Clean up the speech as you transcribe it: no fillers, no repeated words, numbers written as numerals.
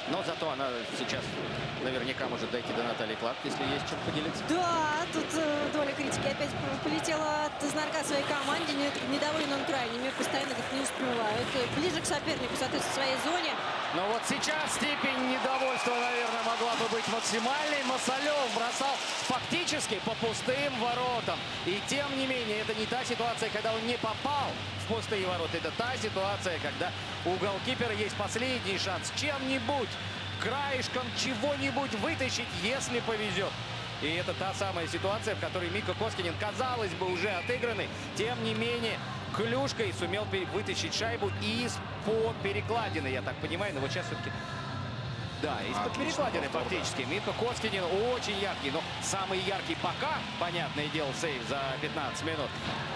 Но зато она сейчас наверняка может дойти до Натальи Клатки, если есть чем поделиться. Да, тут доля критики опять полетела от знарка своей команде. Недоволен он крайними, постоянно как не успевают. Ближе к сопернику, соответственно, в своей зоне. Но вот сейчас степень недовольства, наверное, могла бы быть максимальной. Масалев бросал фактически по пустым воротам. И тем не менее, это не та ситуация, когда он не попал в пустые ворота. Это та ситуация, когда у голкипера есть последний шанс чем-нибудь, краешком чего-нибудь вытащить, если повезет. И это та самая ситуация, в которой Микко Коскинен, казалось бы, уже отыгранный. Тем не менее, клюшкой сумел вытащить шайбу из-по перекладины, я так понимаю. Но вот сейчас все-таки... Да, из-под перекладины фактически. Да. Микко Коскинен очень яркий, но самый яркий пока, понятное дело, сейв за 15 минут.